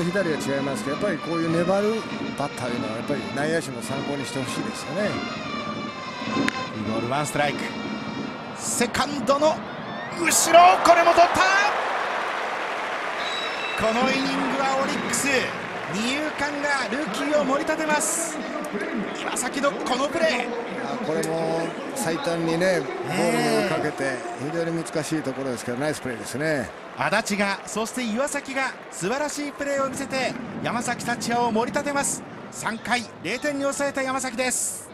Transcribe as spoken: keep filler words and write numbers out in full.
と左は違いますけど、やっぱりこういう粘るバッターというのはやっぱり内野手も参考にしてほしいですよね。 いいボール、ワンストライク。セカンドの後ろ、これも取った。このイニングはオリックス二遊間がルーキーを盛り立てます。岩崎のこのプレー、 これも最短にねボールをかけて非常に難しいところですけど、ナイスプレーですね。 足立が、そして岩崎が素晴らしいプレーを見せて山崎福也を盛り立てます。さんかいぜろてんに抑えた山崎です。